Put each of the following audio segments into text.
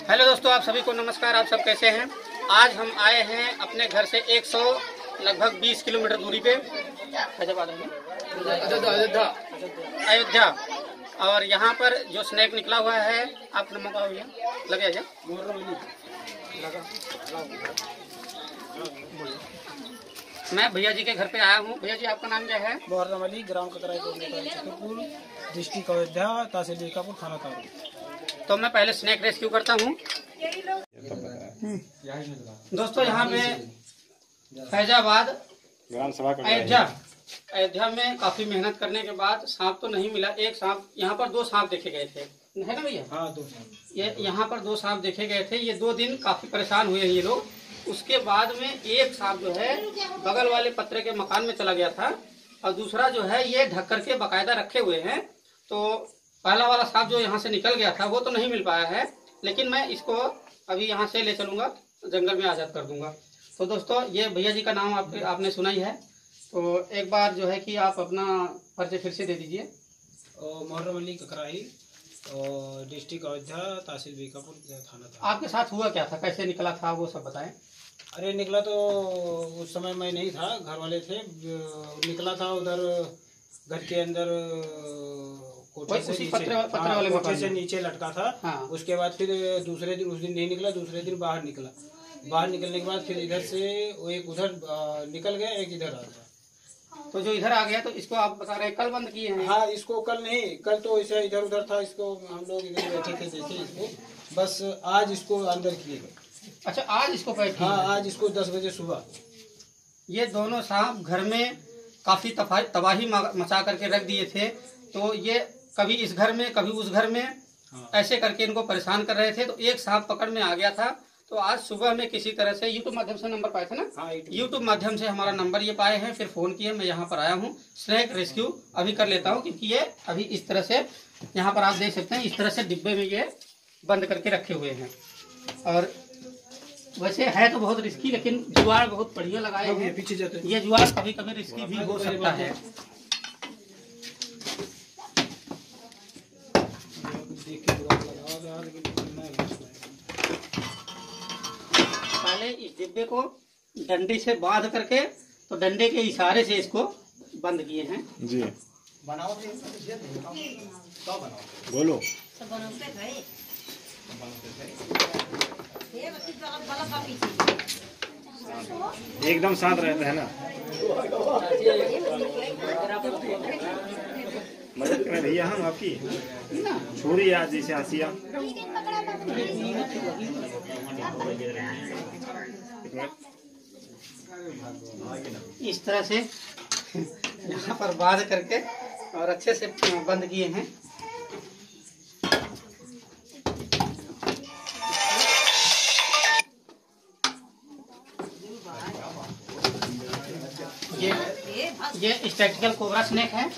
Hello दोस्तों, आप सभी को नमस्कार। आप सब कैसे हैं? आज हम आए हैं अपने घर से 100 लगभग 20 किलोमीटर दूरी पे अयोध्या। और यहाँ पर जो स्नैक निकला हुआ है, आप नमक भैया लगे क्या? मैं भैया जी के घर पे आया हूँ। भैया जी, आपका नाम क्या है? मोहर्रम अली, ग्राम कतराई, छतरपुर, डिस्ट्रिक्ट अयोध्या, तहसील बीकापुर, थाना तारू। तो मैं पहले स्नैक रेस्क्यू करता हूँ। दोस्तों, यहाँ पे फैजाबाद अयोध्या में काफी मेहनत करने के बाद सांप तो नहीं मिला। एक सांप, यहाँ पर 2 सांप देखे गए थे, है ना भैया? हाँ, 2 सांप। ये यहाँ पर 2 सांप देखे गए थे। ये 2 दिन काफी परेशान हुए ये लोग। उसके बाद में एक सांप जो है बगल वाले पत्रे के मकान में चला गया था, और दूसरा जो है ये ढक करके बाकायदा रखे हुए हैं। तो पहला वाला सांप जो यहाँ से निकल गया था वो तो नहीं मिल पाया है, लेकिन मैं इसको अभी यहाँ से ले चलूंगा, जंगल में आजाद कर दूंगा। तो दोस्तों, ये भैया जी का नाम आपने सुना ही है, तो एक बार जो है कि आप अपना परिचय फिर से दे दीजिए। मोहर्रम अली ककराई, डिस्ट्रिक्ट अयोध्या, तहसील बीकापुर, थाना तारू। आपके साथ हुआ क्या था, कैसे निकला था, वो सब बताएं। अरे निकला तो उस समय मैं नहीं था, घर वाले थे। निकला था उधर घर के अंदर, कोठे से नीचे, कोठे से नीचे लटका था। हाँ। उसके बाद फिर दूसरे दिन, उस दिन नहीं निकला, दूसरे दिन बाहर निकला। बाहर निकलने के बाद फिर इधर से वो एक उधर निकल गया, एक इधर आ गया। तो जो इधर आ गया, तो इसको आप बता रहे हैं कल बंद किए हैं? हाँ, इसको कल नहीं, कल तो ऐसा इधर उधर था। इसको हम लोग इधर बैठे थे, देखे इसको, बस आज इसको अंदर किए गए। अच्छा, आज इसको पैक किया? हाँ, आज इसको 10 बजे सुबह। ये दोनों सांप घर में काफी तबाही मचा करके रख दिए थे। तो ये कभी इस घर में, कभी उस घर में, हाँ, ऐसे करके इनको परेशान कर रहे थे। तो एक सांप पकड़ में आ गया था। तो आज सुबह में किसी तरह से यूट्यूब माध्यम से नंबर पाए थे ना? हाँ, यूट्यूब माध्यम से हमारा नंबर ये पाए हैं, फिर फोन किए। मैं यहाँ पर आया हूँ, स्नैक रेस्क्यू अभी कर लेता हूँ, क्योंकि ये अभी इस तरह से, यहाँ पर आप देख सकते हैं, इस तरह से डिब्बे में ये बंद करके रखे हुए हैं। और वैसे है तो बहुत रिस्की, लेकिन जुगाड़ बहुत बढ़िया लगाए हैं। पीछे जाते हैं। ये जुगाड़ कभी कभी रिस्की भी हो सकता है। पहले इस डिब्बे को डंडे से बांध करके, तो डंडे के इशारे से इसको बंद किए हैं। जी, बनाओ, बोलो। एकदम शांत रहता है ना। मदद करें भैया हम आपकी, छोड़िए आज जैसे आसिया। इस तरह से यहाँ पर बांध करके और अच्छे से बंद किए हैं। ये स्टैटिकल कोबरा स्नैक है,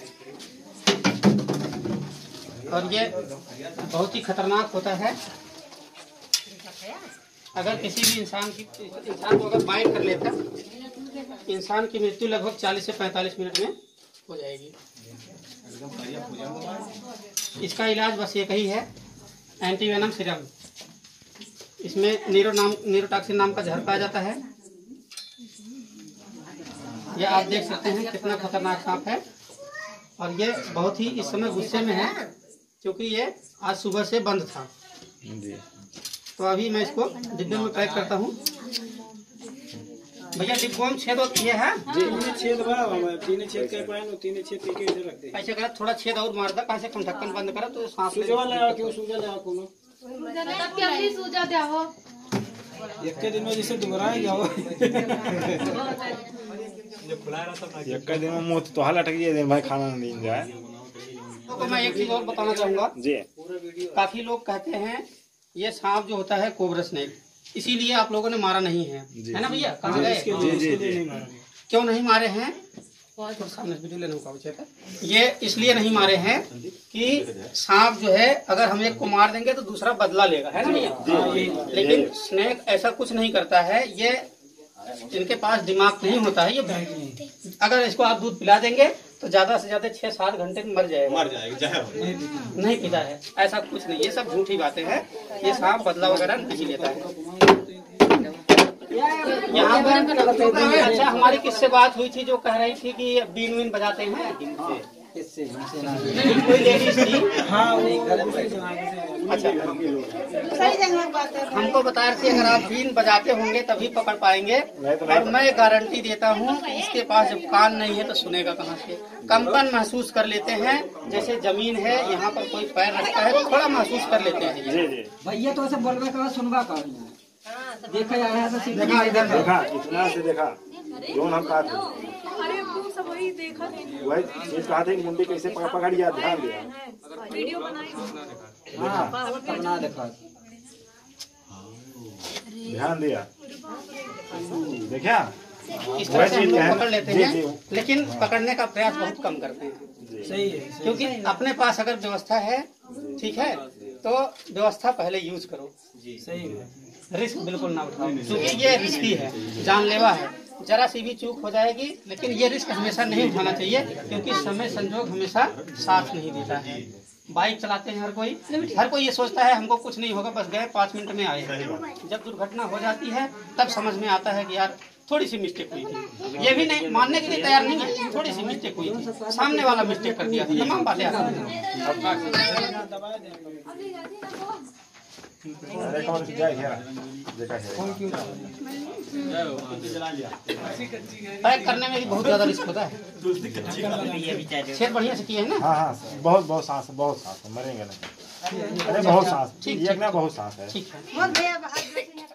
और ये बहुत ही खतरनाक होता है। अगर किसी भी इंसान को अगर बाइट कर लेता, इंसान की मृत्यु लगभग 40 से 45 मिनट में हो जाएगी। इसका इलाज बस एक ही है, एंटीवेनम सिरम। इसमें नीरोटॉक्सिन नाम का जहर पाया जाता है। ये आप देख सकते हैं कितना खतरनाक सांप है, और ये बहुत ही इस समय गुस्से में है, क्योंकि ये आज सुबह से बंद था। तो अभी मैं इसको डिब्बे में पैक करता हूँ। भैया, डिब्बों में छेद ये है? जी, छेद बड़ा हुआ है, 3 छेद के पाए, 3 छेद के इधर रख दे। ऐसे करा, थोड़ा छेद और मार दे, कहाँ से कम ढक्कन बंद करा तो सांप सूजा लगा, क्यों सूजा लगा कोनो सूजा दे हो। एक के दिन में जैसे दोबारा ही जाओ। एक दिन में मुँह तो हाल अटक गया, दिन भाई खाना नहीं जाए। तो मैं एक चीज और बताना चाहूँगा जी। काफी लोग कहते हैं ये सांप जो होता है कोबरा स्नेक, इसीलिए आप लोगों ने मारा नहीं है ना भैया? कहाँ गए? क्यों नहीं मारे हैं? ये इसलिए नहीं मारे हैं कि सांप जो है, अगर हम एक को मार देंगे तो दूसरा बदला लेगा, है ना भैया? लेकिन स्नेक ऐसा कुछ नहीं करता है। ये इनके पास दिमाग नहीं होता है। ये अगर इसको आप दूध पिला देंगे तो ज्यादा से ज्यादा 6-7 घंटे में मर जाएगा। नहीं पीता है, ऐसा कुछ नहीं, ये सब झूठी बातें हैं। ये सांप बदला वगैरह नहीं लेता है। यहाँ पर अच्छा हमारी किससे बात हुई थी जो कह रही थी कि बीन वीन बजाते हैं किससे? कोई लेडीज थी। हाँ अच्छा हमको बता रहे थे अगर आप बीन बजाते होंगे तभी पकड़ पाएंगे, और मैं गारंटी देता हूँ इसके पास जब कान नहीं है तो सुनेगा कहाँ से। कंपन महसूस कर लेते हैं, जैसे जमीन है यहाँ पर कोई पैर रखता है तो थोड़ा महसूस कर लेते हैं। भैया तो ऐसे बोलने का सुनवा का देखा देखा इतना से देखा जो हम कहा थे वही चीज कहा थे मुंडी कैसे पकड़ गया, ध्यान दिया वीडियो बना देखा ध्यान दिया देखा इस तरह से हम लोग पकड़ लेते हैं, लेकिन पकड़ने का प्रयास बहुत कम करते हैं। सही है, क्योंकि अपने पास अगर व्यवस्था है, ठीक है, तो व्यवस्था पहले यूज करो। सही है, रिस्क बिल्कुल ना उठाओ, क्योंकि ये रिस्की है, जानलेवा है। जरा सी भी चूक हो जाएगी, लेकिन ये रिस्क हमेशा नहीं उठाना चाहिए, क्योंकि समय संजोग हमेशा साथ नहीं देता है। बाइक चलाते हैं हर कोई ये सोचता है हमको कुछ नहीं होगा, बस गए 5 मिनट में आए। जब दुर्घटना हो जाती है तब समझ में आता है कि यार थोड़ी सी मिस्टेक हुई थी। ये भी नहीं मानने के लिए तैयार नहीं है, थोड़ी सी मिस्टेक हुई थी, सामने वाला मिस्टेक कर दिया था, तमाम बातें आती हैं। पैक करने में भी बहुत ज्यादा रिस्क होता है। छेद बढ़िया से किए है ना? हाँ बहुत सांस मरेंगे नहीं। अरे बहुत सांस ठीक है, बहुत सांस है। ठीक है।